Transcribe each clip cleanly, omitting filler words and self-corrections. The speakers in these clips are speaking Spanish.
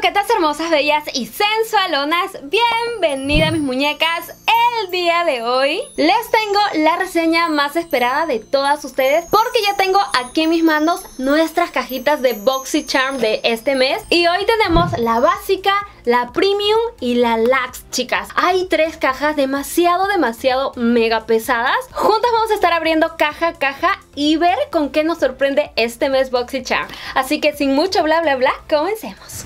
coquetas hermosas, bellas y sensualonas, bienvenidas mis muñecas. El día de hoy les tengo la reseña más esperada de todas ustedes, porque ya tengo aquí en mis manos nuestras cajitas de BoxyCharm de este mes. Y hoy tenemos la básica, la premium y la lax, chicas. Hay tres cajas demasiado mega pesadas. Juntas vamos a estar abriendo caja a caja y ver con qué nos sorprende este mes BoxyCharm. Así que sin mucho bla bla bla, comencemos.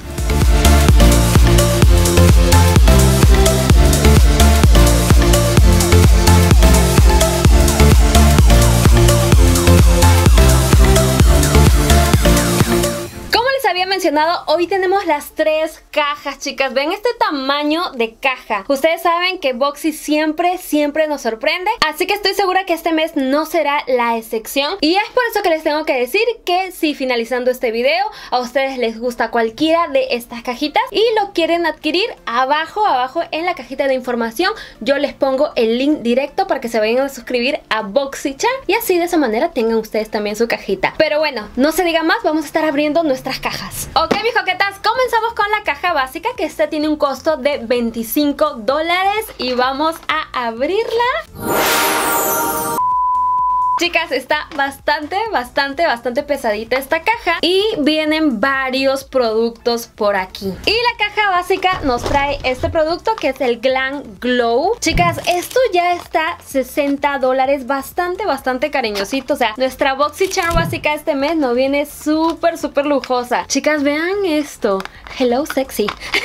Había mencionado, hoy tenemos las tres cajas, chicas. Ven este tamaño de caja. Ustedes saben que Boxy siempre nos sorprende, así que estoy segura que este mes no será la excepción. Y es por eso que les tengo que decir que si finalizando este video a ustedes les gusta cualquiera de estas cajitas y lo quieren adquirir, abajo en la cajita de información yo les pongo el link directo para que se vayan a suscribir a BoxyCharm y así de esa manera tengan ustedes también su cajita. Pero bueno, no se diga más, vamos a estar abriendo nuestras cajas. Ok, mis coquetas, comenzamos con la caja básica, que esta tiene un costo de $25 y vamos a abrirla. Chicas, está bastante pesadita esta caja y vienen varios productos por aquí. Y la caja básica nos trae este producto que es el Glam Glow. Chicas, esto ya está $60, bastante cariñosito. O sea, nuestra BoxyCharm básica este mes nos viene súper lujosa. Chicas, vean esto. Hello, sexy.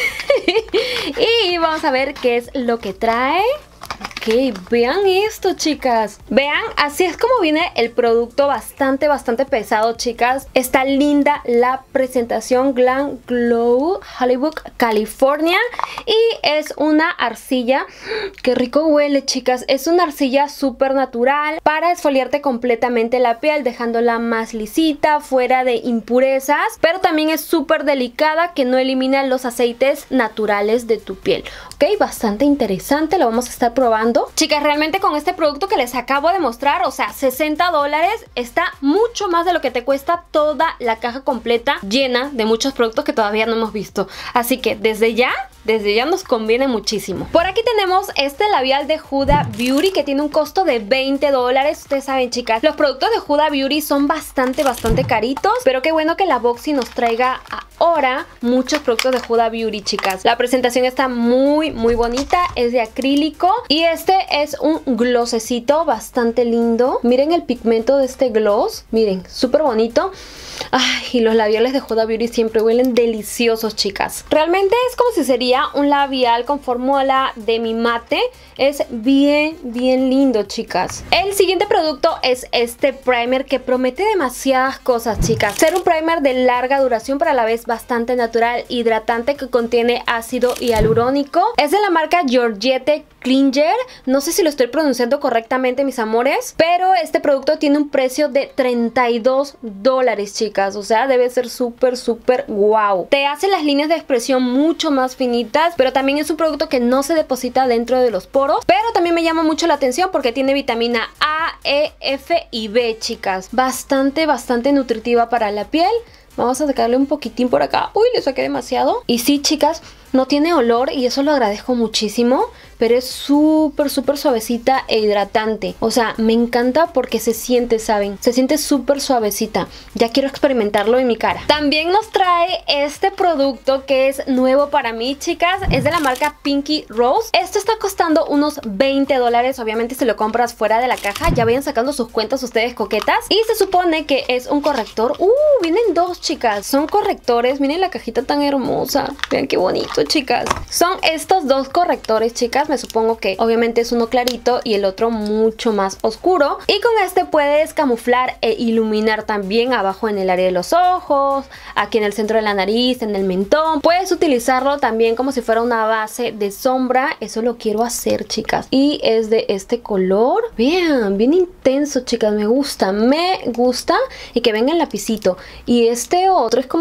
Y vamos a ver qué es lo que trae. Ok, vean esto, chicas. Vean, así es como viene el producto, bastante pesado, chicas. Está linda la presentación. Glam Glow, Hollywood, California. Y es una arcilla. Qué rico huele, chicas. Es una arcilla súper natural para exfoliarte completamente la piel, dejándola más lisita, fuera de impurezas. Pero también es súper delicada, que no elimina los aceites naturales de tu piel. Ok, bastante interesante. Lo vamos a estar probando. Chicas, realmente con este producto que les acabo de mostrar, o sea, $60, está mucho más de lo que te cuesta toda la caja completa, llena de muchos productos que todavía no hemos visto. Así que desde ya nos conviene muchísimo. Por aquí tenemos este labial de Huda Beauty que tiene un costo de $20. Ustedes saben, chicas, los productos de Huda Beauty son bastante caritos, pero qué bueno que la Boxy nos traiga ahora muchos productos de Huda Beauty, chicas. La presentación está muy bonita, es de acrílico y este es un glossecito bastante lindo. Miren el pigmento de este gloss, miren, súper bonito. Ay, y los labiales de Huda Beauty siempre huelen deliciosos, chicas. Realmente es como si sería un labial con fórmula demi mate. Es bien lindo, chicas. El siguiente producto es este primer que promete demasiadas cosas, chicas. Ser un primer de larga duración, pero a la vez bastante natural, hidratante, que contiene ácido hialurónico. Es de la marca Georgette Klinger. No sé si lo estoy pronunciando correctamente, mis amores, pero este producto tiene un precio de $32, chicas. O sea, debe ser súper wow. Te hace las líneas de expresión mucho más finitas, pero también es un producto que no se deposita dentro de los poros. Pero también me llama mucho la atención porque tiene vitamina A, E, F y B, chicas. Bastante nutritiva para la piel. Vamos a sacarle un poquitín por acá. Uy, le saqué demasiado. Y sí, chicas, no tiene olor y eso lo agradezco muchísimo, pero es súper suavecita e hidratante. O sea, me encanta porque se siente, ¿saben? Se siente súper suavecita. Ya quiero experimentarlo en mi cara. También nos trae este producto que es nuevo para mí, chicas. Es de la marca Pinky Rose. Esto está costando unos $20. Obviamente si lo compras fuera de la caja, ya vayan sacando sus cuentas ustedes, coquetas. Y se supone que es un corrector. Vienen dos, chicas. Son correctores. Miren la cajita tan hermosa. Vean qué bonito, chicas. Son estos dos correctores, chicas. Me supongo que obviamente es uno clarito y el otro mucho más oscuro. Y con este puedes camuflar e iluminar también abajo en el área de los ojos, aquí en el centro de la nariz, en el mentón. Puedes utilizarlo también como si fuera una base de sombra. Eso lo quiero hacer, chicas. Y es de este color. Vean, bien intenso, chicas. Me gusta. Y que venga el lapicito. Y este otro es como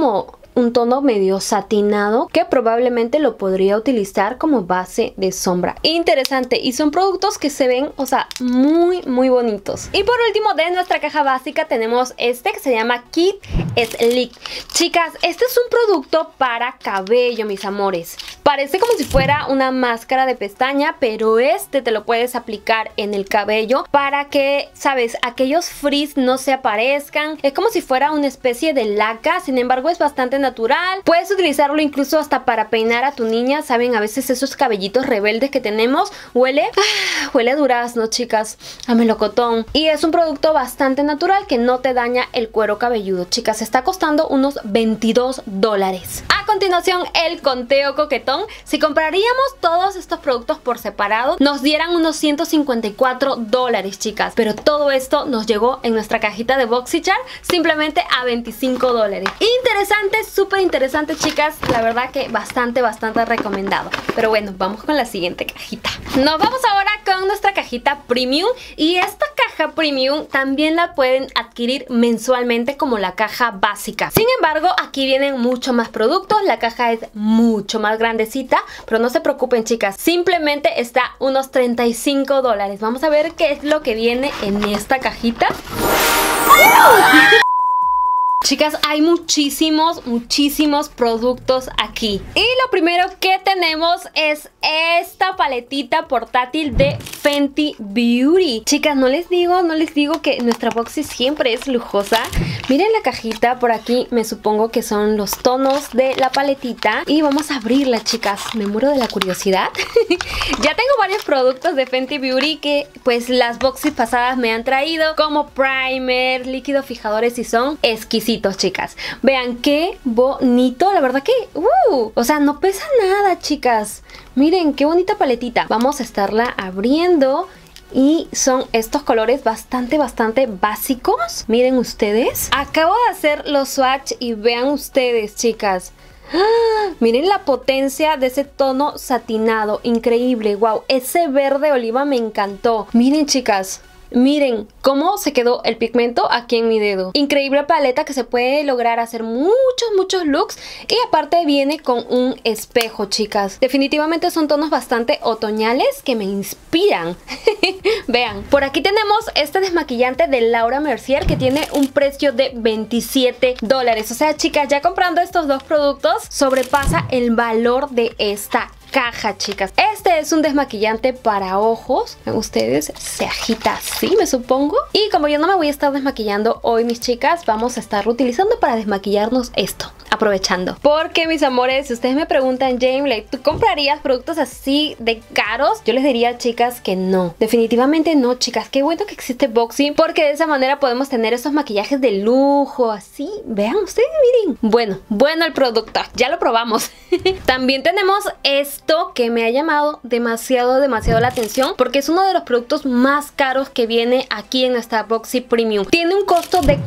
un tono medio satinado que probablemente lo podría utilizar como base de sombra. Interesante, y son productos que se ven, o sea, muy bonitos. Y por último, de nuestra caja básica tenemos este que se llama Kit Slick. Chicas, este es un producto para cabello, mis amores. Parece como si fuera una máscara de pestaña, pero este te lo puedes aplicar en el cabello para que, ¿sabes?, aquellos frizz no se aparezcan. Es como si fuera una especie de laca, sin embargo es bastante natural. Puedes utilizarlo incluso hasta para peinar a tu niña. Saben, a veces esos cabellitos rebeldes que tenemos, huele a durazno, chicas, a melocotón. Y es un producto bastante natural que no te daña el cuero cabelludo. Chicas, está costando unos $22. A continuación, el conteo coquetón. Si compraríamos todos estos productos por separado, nos dieran unos $154, chicas. Pero todo esto nos llegó en nuestra cajita de BoxyCharm simplemente a $25. Interesante, súper interesante, chicas. La verdad que bastante recomendado. Pero bueno, vamos con la siguiente cajita. Nos vamos ahora con nuestra cajita premium. Y esta caja premium también la pueden adquirir mensualmente como la caja básica. Sin embargo, aquí vienen mucho más productos. La caja es mucho más grandecita, pero no se preocupen, chicas, simplemente está unos $35. Vamos a ver qué es lo que viene en esta cajita. Chicas, hay muchísimos productos aquí. Y lo primero que tenemos es esta paletita portátil de Fenty Beauty. Chicas, no les digo que nuestra Boxy siempre es lujosa. Miren la cajita, por aquí me supongo que son los tonos de la paletita. Y vamos a abrirla, chicas. Me muero de la curiosidad. Ya tengo varios productos de Fenty Beauty que pues las Boxy pasadas me han traído, como primer, líquidos fijadores, y son exquisitos, chicas. Vean qué bonito, la verdad que o sea, no pesa nada, chicas. Miren qué bonita paletita. Vamos a estarla abriendo. Y son estos colores bastante básicos. Miren ustedes. Acabo de hacer los swatch y vean ustedes, chicas. ¡Ah! Miren la potencia de ese tono satinado. Increíble, wow. Ese verde oliva me encantó. Miren, chicas. Miren cómo se quedó el pigmento aquí en mi dedo. Increíble paleta que se puede lograr hacer muchos looks. Y aparte viene con un espejo, chicas. Definitivamente son tonos bastante otoñales que me inspiran. Vean, por aquí tenemos este desmaquillante de Laura Mercier que tiene un precio de $27. O sea, chicas, ya comprando estos dos productos sobrepasa el valor de esta caja, chicas. Este es un desmaquillante para ojos. Ven ustedes, se agita así, me supongo. Y como yo no me voy a estar desmaquillando hoy, mis chicas, vamos a estar utilizando para desmaquillarnos esto. Aprovechando. Porque, mis amores, si ustedes me preguntan, Jamie, ¿tú comprarías productos así de caros? Yo les diría, chicas, que no. Definitivamente no, chicas. Qué bueno que existe Boxy, porque de esa manera podemos tener esos maquillajes de lujo, así. Vean ustedes, miren. Bueno el producto. Ya lo probamos. También tenemos esto que me ha llamado demasiado la atención, porque es uno de los productos más caros que viene aquí en nuestra Boxy Premium. Tiene un costo de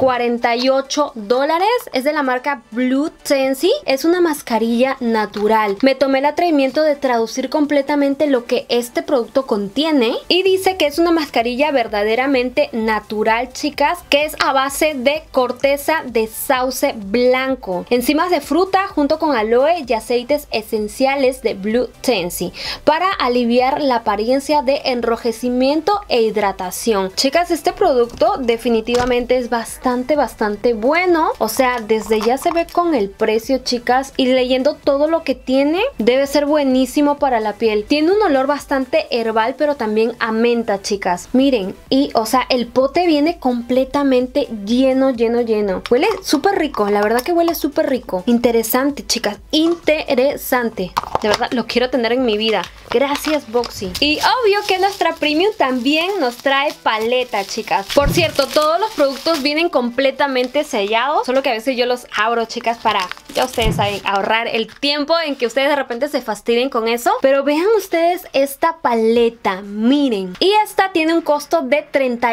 $48. Es de la marca Blue Tensi. Es una mascarilla natural. Me tomé el atrevimiento de traducir completamente lo que este producto contiene y dice que es una mascarilla verdaderamente natural, chicas, que es a base de corteza de sauce blanco, enzimas de fruta junto con aloe y aceites esenciales de Blue Tensi para aliviar la apariencia de enrojecimiento e hidratación. Chicas, este producto definitivamente es bastante bueno. O sea, desde ya se ve con el precio, chicas, y leyendo todo lo que tiene, debe ser buenísimo para la piel. Tiene un olor bastante herbal, pero también a menta, chicas. Miren, y o sea, el pote viene completamente lleno. Huele súper rico, la verdad que huele súper rico. Interesante, chicas, interesante. De verdad, lo quiero tener en mi vida. Gracias, Boxy. Y obvio que nuestra Premium también nos trae paleta, chicas. Por cierto, todos los productos vienen completamente sellados, solo que a veces yo los abro, chicas, para, ya ustedes saben, ahorrar el tiempo en que ustedes de repente se fastidien con eso. Pero vean ustedes esta paleta, miren. Y esta tiene un costo de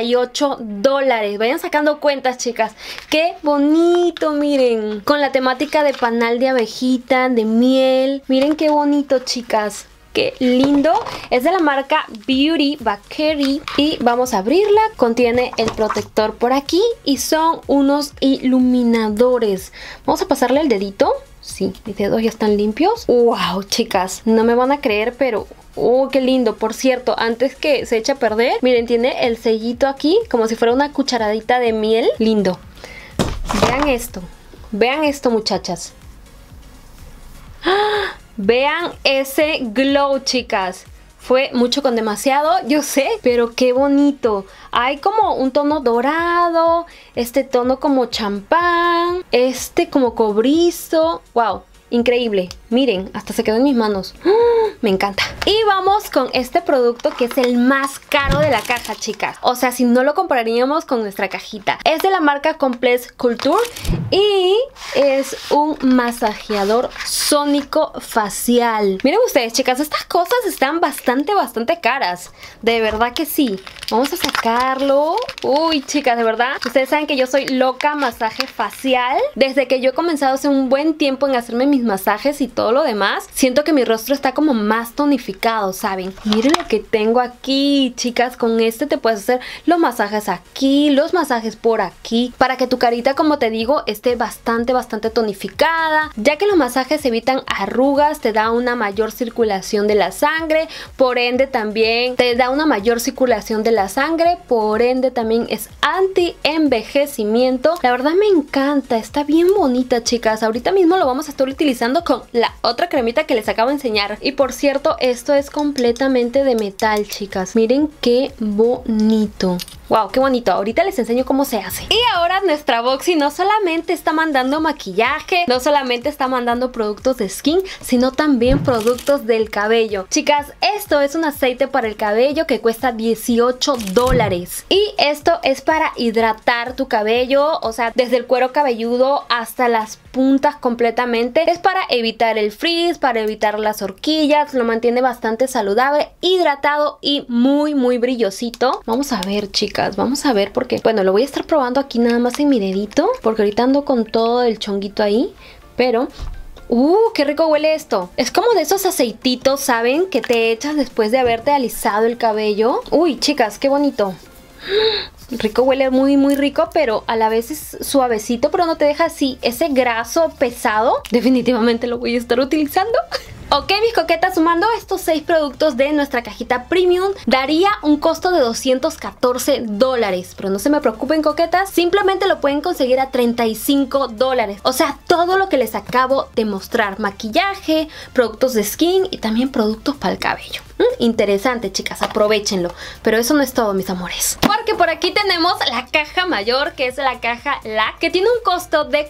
$38. Vayan sacando cuentas, chicas. Qué bonito, miren. Con la temática de panal de abejita, de miel. Miren qué bonito, chicas. qué lindo. Es de la marca Beauty Bakery y vamos a abrirla. Contiene el protector por aquí y son unos iluminadores. Vamos a pasarle el dedito. Sí, mis dedos ya están limpios. ¡Wow, chicas! No me van a creer, pero... ¡oh, qué lindo! Por cierto, antes que se eche a perder, miren, tiene el sellito aquí, como si fuera una cucharadita de miel. Lindo. Vean esto. Vean esto, muchachas. ¡Ah! Vean ese glow, chicas. Fue mucho con demasiado, yo sé, pero qué bonito. Hay como un tono dorado, este tono como champán, este como cobrizo. ¡Wow! Increíble. Miren, hasta se quedó en mis manos. Me encanta. Y vamos con este producto que es el más caro de la caja, chicas. O sea, si no lo compraríamos con nuestra cajita. Es de la marca Complex Culture y es un masajeador sónico facial. Miren ustedes, chicas, estas cosas están bastante caras. De verdad que sí. Vamos a sacarlo. Uy, chicas, de verdad. Ustedes saben que yo soy loca masaje facial. Desde que yo he comenzado hace un buen tiempo en hacerme mis masajes y todo lo demás, siento que mi rostro está como más tonificado, ¿saben? Miren lo que tengo aquí, chicas. Con este te puedes hacer los masajes aquí, los masajes por aquí, para que tu carita, como te digo, esté bastante tonificada, ya que los masajes evitan arrugas, te da una mayor circulación de la sangre, por ende también te da una mayor circulación de la sangre, por ende también es anti-envejecimiento. La verdad me encanta, está bien bonita, chicas. Ahorita mismo lo vamos a estar utilizando con la otra cremita que les acabo de enseñar. Y por cierto, esto es completamente de metal, chicas. Miren qué bonito. Wow, qué bonito. Ahorita les enseño cómo se hace. Y ahora nuestra Boxy no solamente está mandando maquillaje, no solamente está mandando productos de skin, sino también productos del cabello. Chicas, esto es un aceite para el cabello que cuesta $18. Y esto es para hidratar tu cabello, o sea, desde el cuero cabelludo hasta las puntas completamente. Es para evitar el frizz, para evitar las horquillas, lo mantiene bastante saludable, hidratado y muy brillosito. Vamos a ver, chicas. Vamos a ver porque, bueno, lo voy a estar probando aquí nada más en mi dedito, porque ahorita ando con todo el chonguito ahí, pero... ¡qué rico huele esto! Es como de esos aceititos, ¿saben? Que te echas después de haberte alisado el cabello. ¡Uy, chicas, qué bonito! Rico, huele muy rico, pero a la vez es suavecito, pero no te deja así ese graso pesado. Definitivamente lo voy a estar utilizando. Ok, mis coquetas, sumando estos 6 productos de nuestra cajita premium, daría un costo de $214. Pero no se me preocupen, coquetas, simplemente lo pueden conseguir a $35. O sea, todo lo que les acabo de mostrar: maquillaje, productos de skin y también productos para el cabello. Interesante, chicas, aprovechenlo. Pero eso no es todo, mis amores, porque por aquí tenemos la caja mayor, que es la caja LAC, que tiene un costo de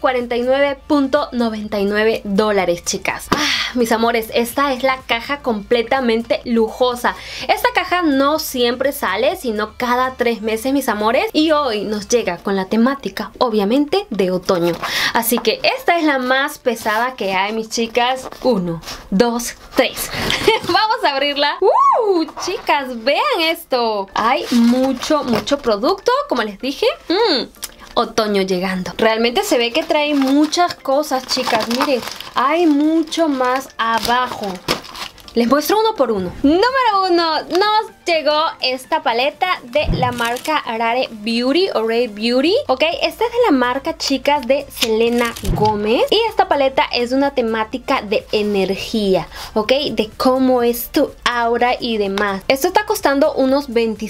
$49.99, chicas. Mis amores, esta es la caja completamente lujosa. Esta caja no siempre sale, sino cada 3 meses, mis amores. Y hoy nos llega con la temática, obviamente, de otoño. Así que esta es la más pesada que hay, mis chicas. 1, 2, 3. Vamos a abrirla. Chicas, vean esto. Hay mucho producto, como les dije. Otoño llegando. Realmente se ve que trae muchas cosas, chicas. Miren, hay mucho más abajo. Les muestro uno por uno. Número 1, nos llegó esta paleta de la marca Rare Beauty o Rare Beauty. Ok, esta es de la marca, chicas, de Selena Gómez. Y esta paleta es una temática de energía, ok, de cómo es tu aura y demás. Esto está costando unos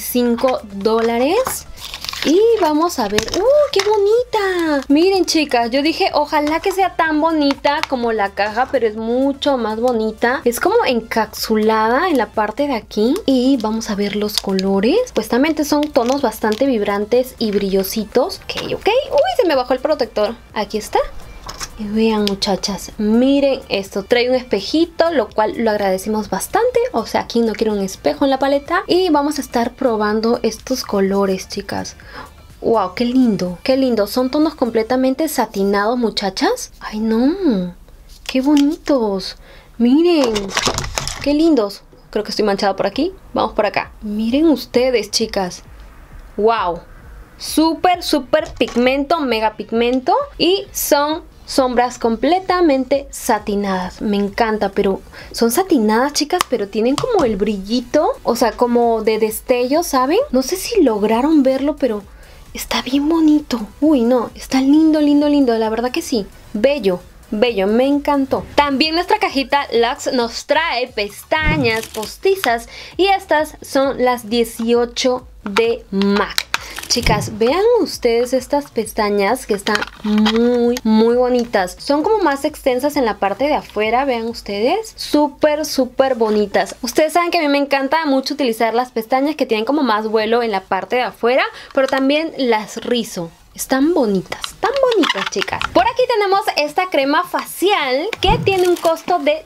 $25. Y vamos a ver. ¡Qué bonita! Miren, chicas, yo dije, ojalá que sea tan bonita como la caja, pero es mucho más bonita. Es como encapsulada en la parte de aquí. Y vamos a ver los colores. Supuestamente son tonos bastante vibrantes y brillositos. Ok. Uy, se me bajó el protector. Aquí está. Y vean, muchachas, miren esto. Trae un espejito, lo cual lo agradecemos bastante. O sea, aquí no quiero un espejo en la paleta. Y vamos a estar probando estos colores, chicas. ¡Wow! ¡Qué lindo! ¡Qué lindo! Son tonos completamente satinados, muchachas. ¡Ay, no! ¡Qué bonitos! ¡Miren! ¡Qué lindos! Creo que estoy manchada por aquí. Vamos por acá. Miren ustedes, chicas. ¡Wow! Súper pigmento, mega pigmento. Y son sombras completamente satinadas. Me encanta, pero son satinadas, chicas, pero tienen como el brillito, o sea, como de destello, ¿saben? No sé si lograron verlo, pero está bien bonito. Uy, no, está lindo, lindo, lindo, la verdad que sí. Bello. Bello, me encantó. También nuestra cajita Luxe nos trae pestañas postizas y estas son las 18 de MAC. Chicas, vean ustedes estas pestañas que están muy, muy bonitas. Son como más extensas en la parte de afuera, vean ustedes. Súper, súper bonitas. Ustedes saben que a mí me encanta mucho utilizar las pestañas que tienen como más vuelo en la parte de afuera, pero también las rizo. Están bonitas, chicas. Por aquí tenemos esta crema facial que tiene un costo de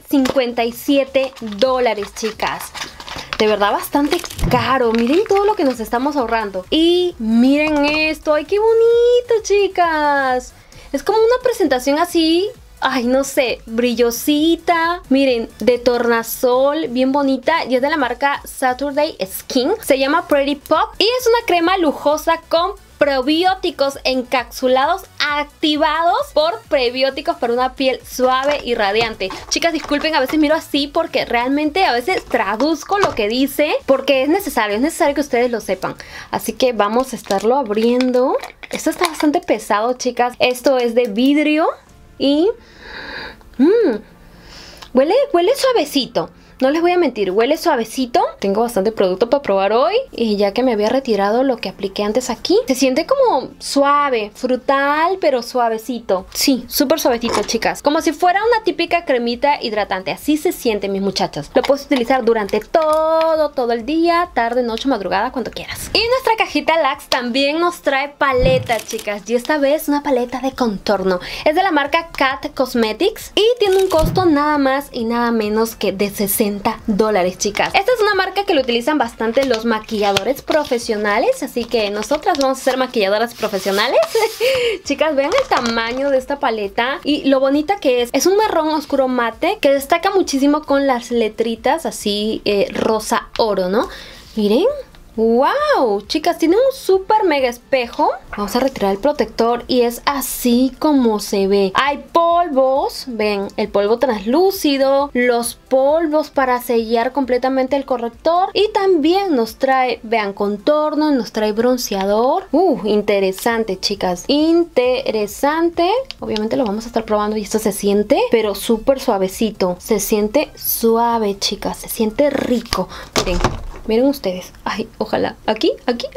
$57, chicas. De verdad bastante caro. Miren todo lo que nos estamos ahorrando. Y miren esto. ¡Ay, qué bonito, chicas! Es como una presentación así, ay, no sé, brillosita. Miren, de tornasol, bien bonita. Y es de la marca Saturday Skin. Se llama Pretty Pop. Y es una crema lujosa con probióticos encapsulados activados por prebióticos para una piel suave y radiante. Chicas, disculpen, a veces miro así porque realmente a veces traduzco lo que dice porque es necesario que ustedes lo sepan. Así que vamos a estarlo abriendo. Esto está bastante pesado, chicas. Esto es de vidrio y huele suavecito. No les voy a mentir, huele suavecito. Tengo bastante producto para probar hoy. Y ya que me había retirado lo que apliqué antes aquí, se siente como suave, frutal, pero suavecito. Sí, súper suavecito, chicas. Como si fuera una típica cremita hidratante. Así se siente, mis muchachas. Lo puedes utilizar durante todo el día, tarde, noche, madrugada, cuando quieras. Y nuestra cajita Luxe también nos trae paletas, chicas. Y esta vez una paleta de contorno. Es de la marca Cat Cosmetics y tiene un costo nada más y nada menos que de $60, chicas. Esta es una marca que lo utilizan bastante los maquilladores profesionales, así que nosotras vamos a ser maquilladoras profesionales. Chicas, vean el tamaño de esta paleta y lo bonita que es. Es un marrón oscuro mate que destaca muchísimo con las letritas así rosa oro, ¿no? Miren. ¡Wow! Chicas, tiene un súper mega espejo. Vamos a retirar el protector y es así como se ve. Hay polvos, ven, el polvo translúcido, los polvos para sellar completamente el corrector. Y también nos trae, vean, contorno, nos trae bronceador. Interesante, chicas. Interesante. Obviamente lo vamos a estar probando y esto se siente, pero súper suavecito. Se siente suave, chicas. Se siente rico. Miren. Miren ustedes. Ay, ojalá. Aquí.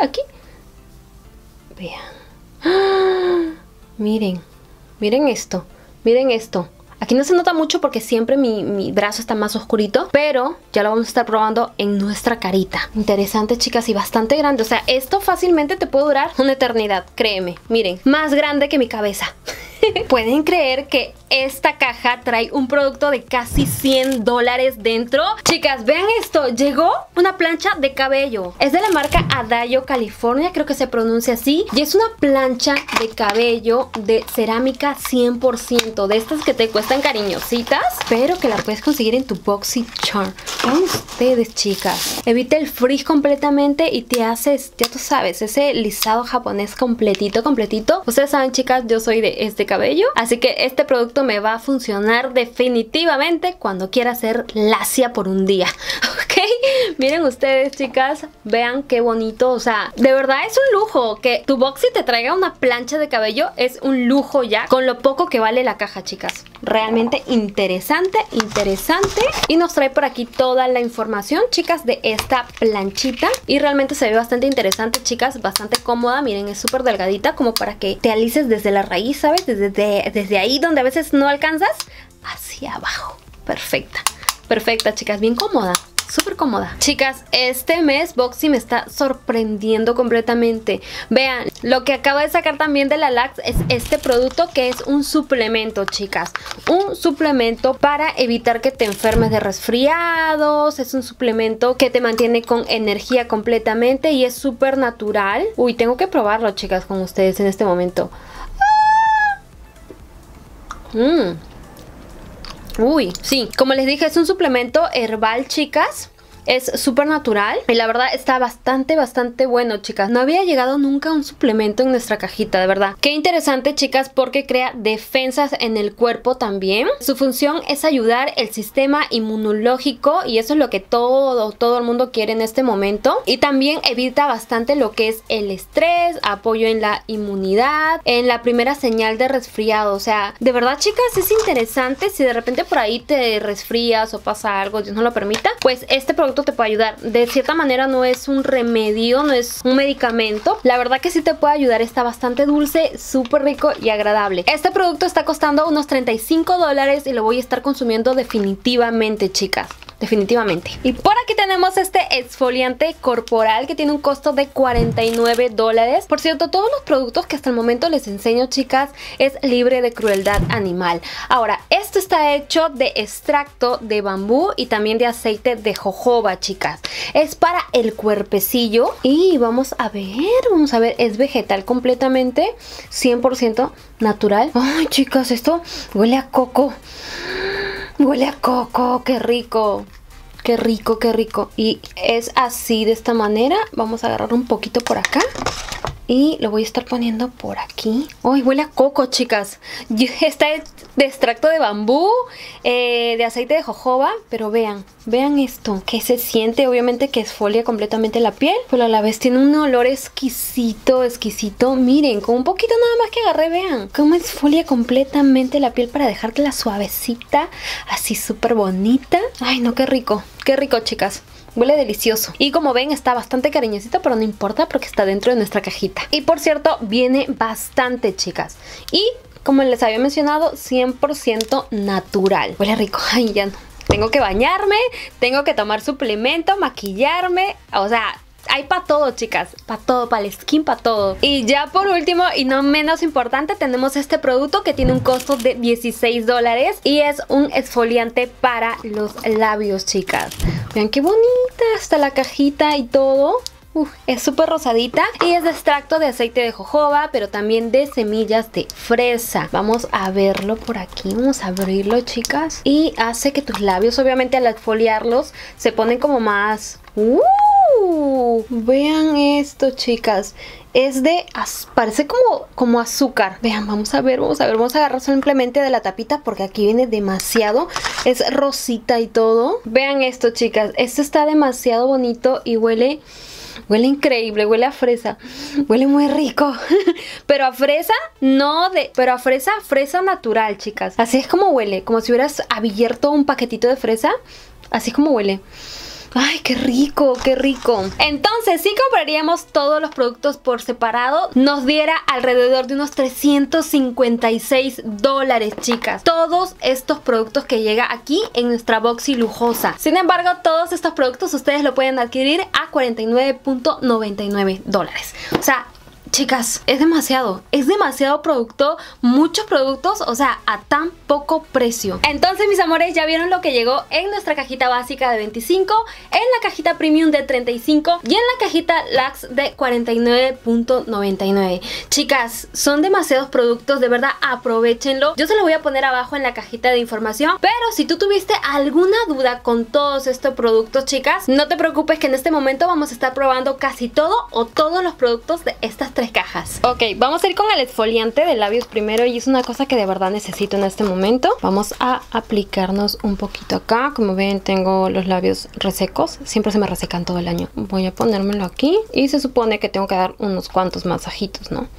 Vean. ¡Ah! Miren. Miren esto. Miren esto. Aquí no se nota mucho porque siempre mi brazo está más oscurito, pero ya lo vamos a estar probando en nuestra carita. Interesante, chicas, y bastante grande. O sea, esto fácilmente te puede durar una eternidad, créeme. Miren, más grande que mi cabeza. ¿Pueden creer que esta caja trae un producto de casi $100 dentro? Chicas, vean esto. Llegó una plancha de cabello. Es de la marca Adagio California, creo que se pronuncia así. Y es una plancha de cabello de cerámica 100%. De estas que te cuestan cariñositas, pero que la puedes conseguir en tu BoxyCharm. Vean ustedes, chicas. Evita el frizz completamente y te haces, ya tú sabes, ese lisado japonés completito. Ustedes saben, chicas, yo soy de este cabello, así que este producto me va a funcionar definitivamente cuando quiera ser lacia por un día. Ok, miren ustedes, chicas, vean qué bonito. O sea, de verdad es un lujo que tu Boxy te traiga una plancha de cabello. Es un lujo ya con lo poco que vale la caja, chicas. Realmente interesante. Y nos trae por aquí toda la información, chicas, de esta planchita. Y realmente se ve bastante interesante, chicas, bastante cómoda. Miren, es súper delgadita como para que te alices desde la raíz, ¿sabes? Desde ahí donde a veces no alcanzas, hacia abajo. Perfecta, chicas, bien cómoda. Súper cómoda. Chicas, este mes Boxy me está sorprendiendo completamente. Vean, lo que acabo de sacar también de la Luxe es este producto que es un suplemento, chicas. Un suplemento para evitar que te enfermes de resfriados. Es un suplemento que te mantiene con energía completamente y es súper natural. Uy, tengo que probarlo, chicas, con ustedes en este momento. Uy, sí, como les dije, es un suplemento herbal, chicas. Es súper natural y la verdad está bastante bueno, chicas. No había llegado nunca un suplemento en nuestra cajita, de verdad. Qué interesante, chicas, porque crea defensas en el cuerpo también. Su función es ayudar el sistema inmunológico y eso es lo que todo el mundo quiere en este momento. Y también evita bastante lo que es el estrés, apoyo en la inmunidad, en la primera señal de resfriado. O sea, de verdad, chicas, es interesante. Si de repente por ahí te resfrías o pasa algo, Dios no lo permita, pues este producto te puede ayudar. De cierta manera no es un remedio, no es un medicamento. La verdad que sí te puede ayudar. Está bastante dulce, súper rico y agradable. Este producto está costando unos $35 y lo voy a estar consumiendo definitivamente, chicas. Definitivamente. Y por aquí tenemos este exfoliante corporal que tiene un costo de $49. Por cierto, todos los productos que hasta el momento les enseño, chicas, es libre de crueldad animal. Ahora, esto está hecho de extracto de bambú y también de aceite de jojoba, chicas. Es para el cuerpecillo y vamos a ver, es vegetal completamente, 100% natural. Ay, chicas, esto huele a coco. Huele a coco, qué rico. Qué rico, qué rico. Y es así, de esta manera. Vamos a agarrar un poquito por acá y lo voy a estar poniendo por aquí. ¡Ay, huele a coco, chicas! Está de extracto de bambú, de aceite de jojoba. Pero vean esto. ¿Qué se siente? Obviamente que exfolia completamente la piel, pero a la vez tiene un olor exquisito. Miren, con un poquito nada más que agarré, vean cómo exfolia completamente la piel para dejártela suavecita, así súper bonita. ¡Ay, no, qué rico! ¡Qué rico, chicas! Huele delicioso. Y como ven, está bastante cariñosito, pero no importa porque está dentro de nuestra cajita. Y por cierto, viene bastante, chicas. Y como les había mencionado, 100% natural. Huele rico. Ay, ya no. Tengo que bañarme, tengo que tomar suplemento, maquillarme. O sea, hay para todo, chicas. Para todo, para el skin, para todo. Y ya por último, y no menos importante, tenemos este producto que tiene un costo de $16 y es un exfoliante para los labios, chicas. Vean qué bonita está la cajita y todo. Es súper rosadita y es de extracto de aceite de jojoba, pero también de semillas de fresa. Vamos a verlo por aquí, vamos a abrirlo, chicas. Y hace que tus labios, obviamente al exfoliarlos, se ponen como más... Vean esto, chicas. Es de... parece como azúcar. Vean, vamos a ver. Vamos a agarrar simplemente de la tapita porque aquí viene demasiado. Es rosita y todo. Vean esto, chicas. Esto está demasiado bonito y huele increíble, huele a fresa. Huele muy rico. Pero a fresa, pero a fresa natural, chicas. Así es como huele, como si hubieras abierto un paquetito de fresa. Así es como huele. ¡Ay, qué rico, qué rico! Entonces, si compraríamos todos los productos por separado, nos diera alrededor de unos $356, chicas. Todos estos productos que llega aquí en nuestra boxy lujosa. Sin embargo, todos estos productos ustedes lo pueden adquirir a $49.99. O sea... chicas, es demasiado producto, muchos productos, o sea, a tan poco precio. Entonces, mis amores, ya vieron lo que llegó en nuestra cajita básica de 25, en la cajita premium de 35 y en la cajita Luxe de 49.99. Chicas, son demasiados productos, de verdad, aprovechenlo. Yo se los voy a poner abajo en la cajita de información, pero si tú tuviste alguna duda con todos estos productos, chicas, no te preocupes que en este momento vamos a estar probando casi todo o todos los productos de estas 3 cajas. Ok, vamos a ir con el exfoliante de labios primero y es una cosa que de verdad necesito en este momento. Vamos a aplicarnos un poquito acá. Como ven, tengo los labios resecos. Siempre se me resecan todo el año. Voy a ponérmelo aquí y se supone que tengo que dar unos cuantos masajitos, ¿no?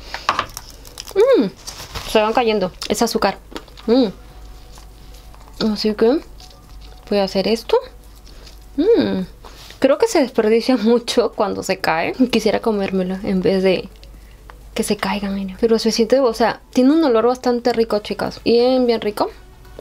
Se van cayendo. Es azúcar. Así que voy a hacer esto. Creo que se desperdicia mucho cuando se cae. Quisiera comérmelo en vez de que se caigan, miren. Pero se siente, o sea, tiene un olor bastante rico, chicas. Bien rico.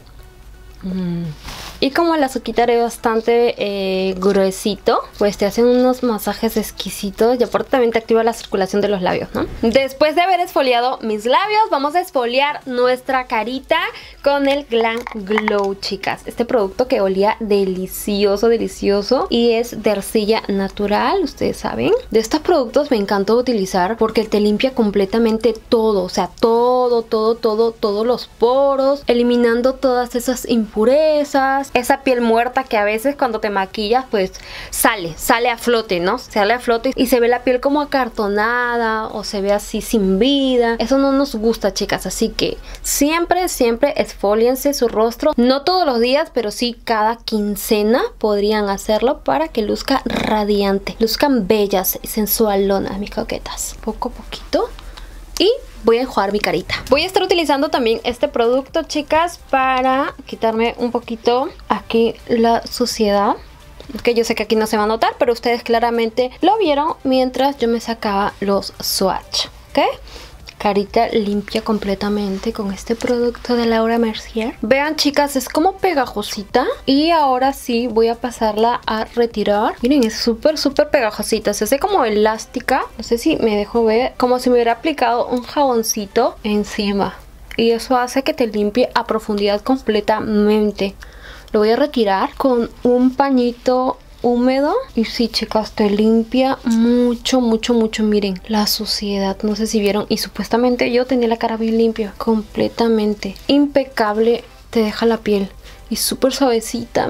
Y como el azúcar es bastante gruesito, pues te hacen unos masajes exquisitos y aparte también te activa la circulación de los labios, ¿no? Después de haber exfoliado mis labios, vamos a exfoliar nuestra carita con el Glam Glow, chicas. Este producto que olía delicioso y es de arcilla natural, ustedes saben. De estos productos me encantó utilizar porque te limpia completamente todo, o sea, todos los poros, eliminando todas esas impurezas. chicas, esa piel muerta que a veces cuando te maquillas pues sale a flote, ¿no? Sale a flote y se ve la piel como acartonada o se ve así sin vida. Eso no nos gusta, chicas, así que siempre exfoliense su rostro, no todos los días, pero sí cada quincena podrían hacerlo para que luzca radiante, luzcan bellas y sensualonas, mis coquetas. Poco a poquito. Y voy a enjuagar mi carita. Voy a estar utilizando también este producto, chicas, para quitarme un poquito aquí la suciedad. Que yo sé que aquí no se va a notar, pero ustedes claramente lo vieron mientras yo me sacaba los swatch, ¿ok? Carita limpia completamente con este producto de Laura Mercier. Vean, chicas, es como pegajosita. Y ahora sí voy a pasarla a retirar. Miren, es súper pegajosita. Se hace como elástica. No sé si me dejo ver. Como si me hubiera aplicado un jaboncito encima. Y eso hace que te limpie a profundidad completamente. Lo voy a retirar con un pañito húmedo y sí, chicas, te limpia mucho. Miren la suciedad, no sé si vieron, y supuestamente yo tenía la cara bien limpia, completamente impecable, te deja la piel y súper suavecita.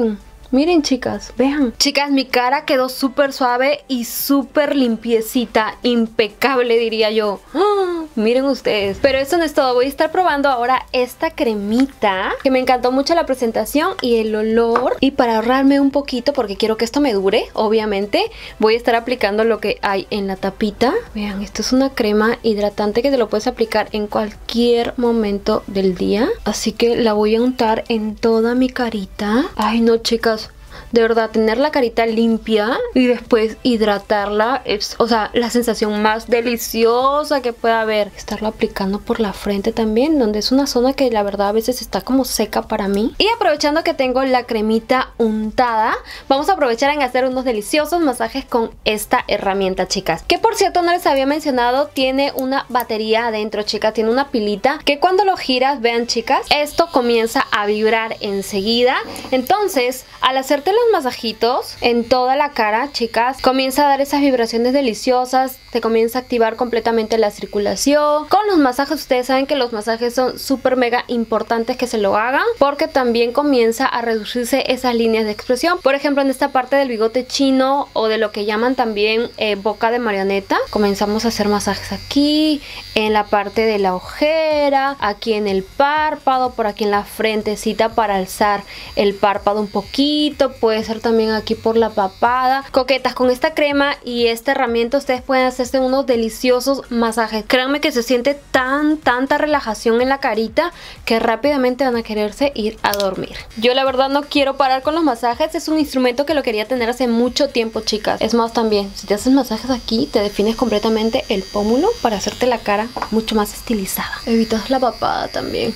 Miren, chicas, vean. Chicas, mi cara quedó súper suave y súper limpiecita. Impecable, diría yo. ¡Oh! Miren ustedes. Pero eso no es todo. Voy a estar probando ahora esta cremita, que me encantó mucho la presentación y el olor. Y para ahorrarme un poquito, porque quiero que esto me dure, obviamente, voy a estar aplicando lo que hay en la tapita. Vean, esto es una crema hidratante que te lo puedes aplicar en cualquier momento del día. Así que la voy a untar en toda mi carita. Ay, no, chicas. De verdad, tener la carita limpia y después hidratarla es, o sea, la sensación más deliciosa que pueda haber. Estarlo aplicando por la frente también, donde es una zona que la verdad a veces está como seca para mí. Y aprovechando que tengo la cremita untada, vamos a aprovechar en hacer unos deliciosos masajes con esta herramienta, chicas. Que por cierto, no les había mencionado, tiene una batería adentro, chicas. Tiene una pilita que cuando lo giras, vean, chicas, esto comienza a vibrar enseguida. Entonces, al hacerte los masajitos en toda la cara, chicas, comienza a dar esas vibraciones deliciosas, te comienza a activar completamente la circulación. Con los masajes, ustedes saben que los masajes son súper mega importantes que se lo hagan, porque también comienza a reducirse esas líneas de expresión. Por ejemplo, en esta parte del bigote chino o de lo que llaman también boca de marioneta, comenzamos a hacer masajes aquí, en la parte de la ojera, aquí en el párpado, por aquí en la frentecita para alzar el párpado un poquito. Puede ser también aquí por la papada. Coquetas, con esta crema y esta herramienta ustedes pueden hacerse unos deliciosos masajes. Créanme que se siente tanta relajación en la carita que rápidamente van a quererse ir a dormir. Yo la verdad no quiero parar con los masajes. Es un instrumento que lo quería tener hace mucho tiempo, chicas. Es más, también si te haces masajes aquí, te defines completamente el pómulo para hacerte la cara mucho más estilizada. Evitas la papada también.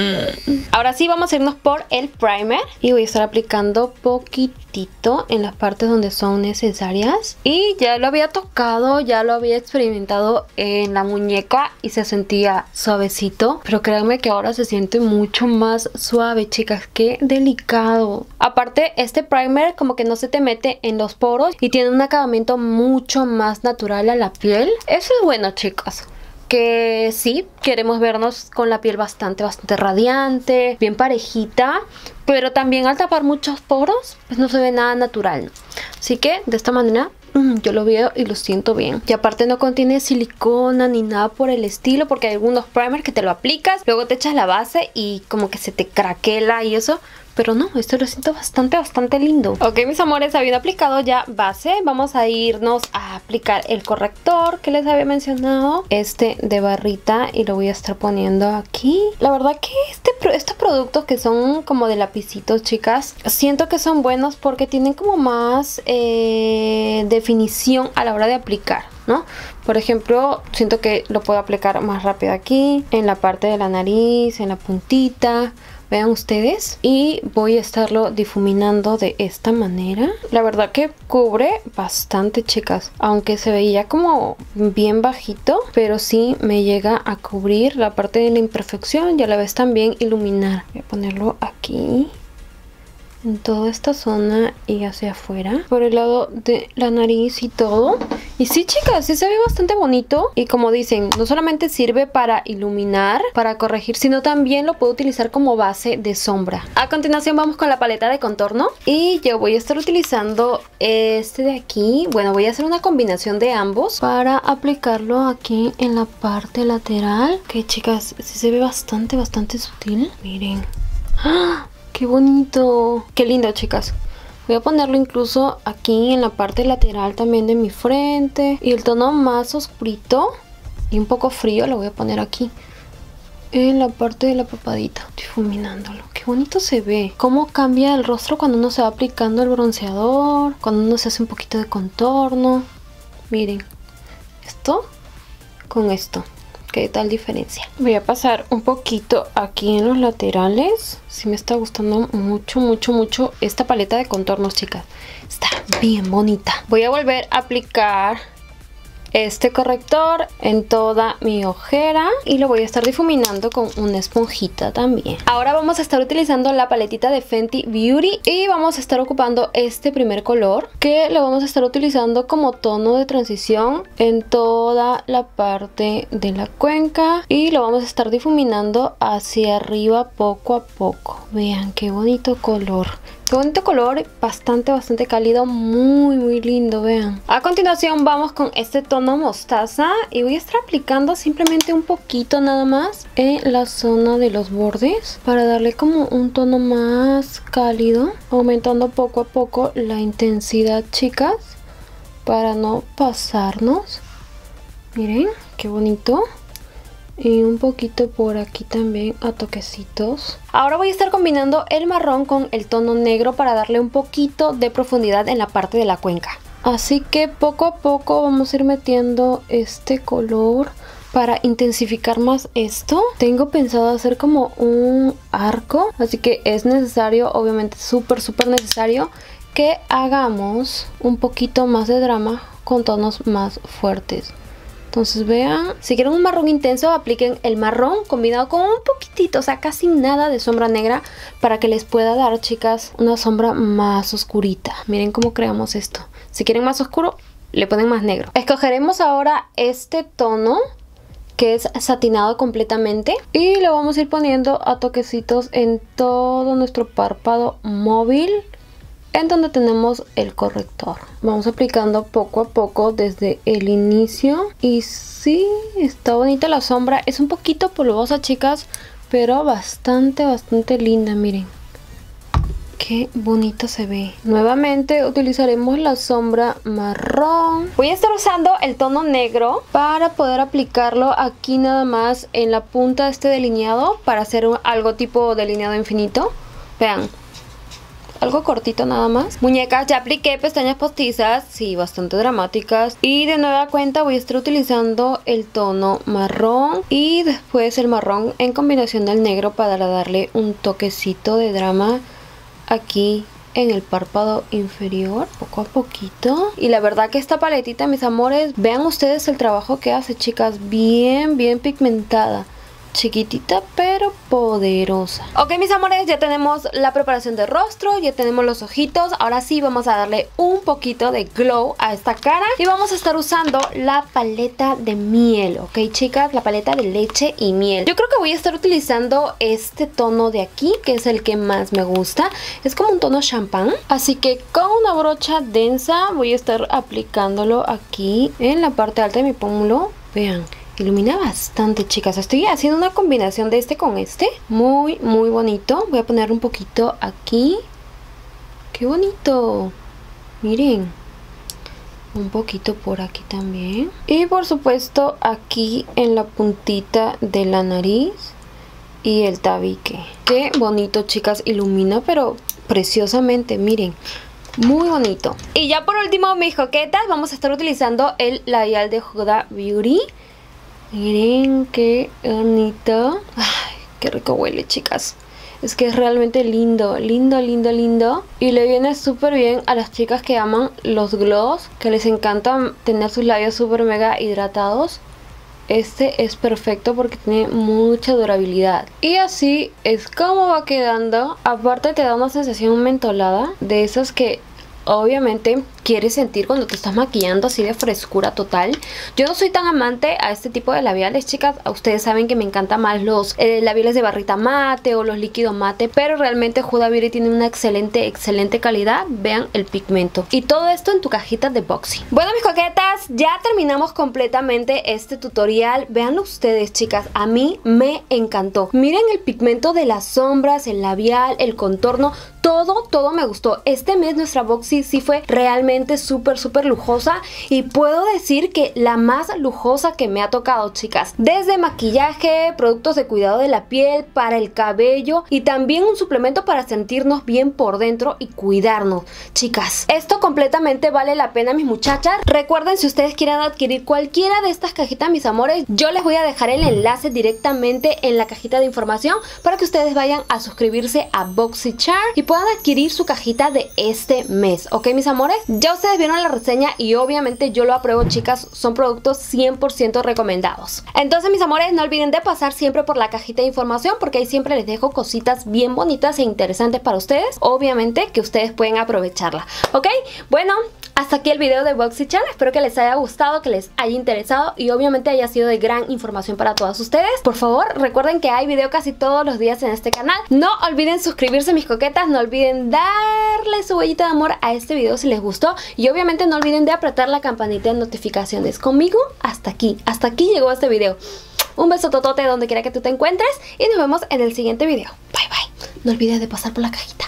Ahora sí vamos a irnos por el primer y voy a estar aplicando poquitito en las partes donde son necesarias. Y ya lo había tocado, ya lo había experimentado en la muñeca y se sentía suavecito, pero créanme que ahora se siente mucho más suave, chicas. Qué delicado. Aparte, este primer como que no se te mete en los poros y tiene un acabamiento mucho más natural a la piel. Eso es bueno, chicas. Que sí, queremos vernos con la piel bastante radiante, bien parejita, pero también al tapar muchos poros, pues no se ve nada natural. Así que de esta manera yo lo veo y lo siento bien. Y aparte no contiene silicona ni nada por el estilo, porque hay algunos primers que te lo aplicas, luego te echas la base y como que se te craquela y eso. Pero no, esto lo siento bastante lindo. Ok, mis amores, habiendo aplicado ya base, vamos a irnos a aplicar el corrector que les había mencionado. Este de barrita, y lo voy a estar poniendo aquí. La verdad que estos productos que son como de lapicitos, chicas, siento que son buenos porque tienen como más definición a la hora de aplicar, ¿no? Por ejemplo, siento que lo puedo aplicar más rápido aquí, en la parte de la nariz, en la puntita. Vean ustedes, y voy a estarlo difuminando de esta manera. La verdad que cubre bastante, chicas, aunque se veía como bien bajito, pero sí me llega a cubrir la parte de la imperfección y a la vez también iluminar. Voy a ponerlo aquí en toda esta zona y hacia afuera, por el lado de la nariz y todo. Y sí, chicas, sí se ve bastante bonito. Y como dicen, no solamente sirve para iluminar, para corregir, sino también lo puedo utilizar como base de sombra. A continuación vamos con la paleta de contorno. Y yo voy a estar utilizando este de aquí. Bueno, voy a hacer una combinación de ambos para aplicarlo aquí en la parte lateral. Ok, chicas, sí se ve bastante sutil. Miren. ¡Ah! ¡Qué bonito! ¡Qué lindo, chicas! Voy a ponerlo incluso aquí en la parte lateral también de mi frente. Y el tono más oscurito y un poco frío lo voy a poner aquí en la parte de la papadita, difuminándolo. Qué bonito se ve. Cómo cambia el rostro cuando uno se va aplicando el bronceador, cuando uno se hace un poquito de contorno. Miren, esto con esto. ¿Qué tal diferencia? Voy a pasar un poquito aquí en los laterales. Sí me está gustando mucho esta paleta de contornos, chicas. Está bien bonita. Voy a volver a aplicar este corrector en toda mi ojera y lo voy a estar difuminando con una esponjita también. Ahora vamos a estar utilizando la paletita de Fenty Beauty y vamos a estar ocupando este primer color que lo vamos a estar utilizando como tono de transición en toda la parte de la cuenca y lo vamos a estar difuminando hacia arriba poco a poco. Vean qué bonito color. Qué bonito color, bastante cálido, muy lindo, vean. A continuación vamos con este tono mostaza y voy a estar aplicando simplemente un poquito nada más en la zona de los bordes para darle como un tono más cálido, aumentando poco a poco la intensidad, chicas, para no pasarnos. Miren, qué bonito. Y un poquito por aquí también a toquecitos. Ahora voy a estar combinando el marrón con el tono negro para darle un poquito de profundidad en la parte de la cuenca. Así que poco a poco vamos a ir metiendo este color para intensificar más esto. Tengo pensado hacer como un arco, así que es necesario, obviamente súper necesario, que hagamos un poquito más de drama con tonos más fuertes. Entonces vean, si quieren un marrón intenso, apliquen el marrón combinado con un poquitito, o sea, casi nada de sombra negra para que les pueda dar, chicas, una sombra más oscurita. Miren cómo creamos esto. Si quieren más oscuro, le ponen más negro. Escogeremos ahora este tono que es satinado completamente y lo vamos a ir poniendo a toquecitos en todo nuestro párpado móvil, en donde tenemos el corrector. Vamos aplicando poco a poco desde el inicio. Y sí, está bonita la sombra. Es un poquito polvosa, chicas, pero bastante linda, miren. Qué bonito se ve. Nuevamente utilizaremos la sombra marrón. Voy a estar usando el tono negro para poder aplicarlo aquí nada más en la punta de este delineado, para hacer algo tipo delineado infinito. Vean, algo cortito nada más. Muñecas, ya apliqué pestañas postizas, sí, bastante dramáticas. Y de nueva cuenta voy a estar utilizando el tono marrón y después el marrón en combinación del negro para darle un toquecito de drama aquí en el párpado inferior, poco a poquito. Y la verdad que esta paletita, mis amores, vean ustedes el trabajo que hace, chicas, bien pigmentada. Chiquitita pero poderosa. Ok, mis amores, ya tenemos la preparación de rostro, ya tenemos los ojitos. Ahora sí vamos a darle un poquito de glow a esta cara y vamos a estar usando la paleta de miel. Ok, chicas, la paleta de leche y miel. Yo creo que voy a estar utilizando este tono de aquí, que es el que más me gusta. Es como un tono champán, así que con una brocha densa voy a estar aplicándolo aquí en la parte alta de mi pómulo. Vean, ilumina bastante, chicas. Estoy haciendo una combinación de este con este. Muy bonito. Voy a poner un poquito aquí. ¡Qué bonito! Miren. Un poquito por aquí también. Y por supuesto aquí en la puntita de la nariz y el tabique. ¡Qué bonito, chicas! Ilumina pero preciosamente, miren. Muy bonito. Y ya por último, mis coquetas, vamos a estar utilizando el labial de Huda Beauty. Miren qué bonito. Ay, qué rico huele, chicas. Es que es realmente lindo. Y le viene súper bien a las chicas que aman los gloss, que les encanta tener sus labios súper mega hidratados. Este es perfecto porque tiene mucha durabilidad. Y así es como va quedando. Aparte te da una sensación mentolada, de esas que obviamente quieres sentir cuando te estás maquillando, así de frescura total. Yo no soy tan amante a este tipo de labiales, chicas. Ustedes saben que me encantan más los labiales de barrita mate o los líquidos mate, pero realmente Huda Beauty tiene una excelente calidad. Vean el pigmento. Y todo esto en tu cajita de Boxy. Bueno, mis coquetas, ya terminamos completamente este tutorial. Veanlo ustedes, chicas. A mí me encantó. Miren el pigmento de las sombras, el labial, el contorno. Todo me gustó. Este mes nuestra Boxy sí fue realmente súper lujosa. Y puedo decir que la más lujosa que me ha tocado, chicas. Desde maquillaje, productos de cuidado de la piel, para el cabello y también un suplemento para sentirnos bien por dentro y cuidarnos. Chicas, esto completamente vale la pena, mis muchachas. Recuerden, si ustedes quieren adquirir cualquiera de estas cajitas, mis amores, yo les voy a dejar el enlace directamente en la cajita de información para que ustedes vayan a suscribirse a BoxyCharm y puedan adquirir su cajita de este mes, ¿ok, mis amores? Ya ustedes vieron la reseña y obviamente yo lo apruebo, chicas. Son productos 100% recomendados. Entonces, mis amores, no olviden de pasar siempre por la cajita de información porque ahí siempre les dejo cositas bien bonitas e interesantes para ustedes. Obviamente que ustedes pueden aprovecharla, ¿ok? Bueno, hasta aquí el video de BoxyCharm. Espero que les haya gustado, que les haya interesado y obviamente haya sido de gran información para todas ustedes. Por favor, recuerden que hay video casi todos los días en este canal. No olviden suscribirse, mis coquetas. No olviden darle su huellita de amor a este video si les gustó. Y obviamente no olviden de apretar la campanita de notificaciones. Conmigo, hasta aquí llegó este video. Un beso totote donde quiera que tú te encuentres y nos vemos en el siguiente video. Bye bye. No olvides de pasar por la cajita.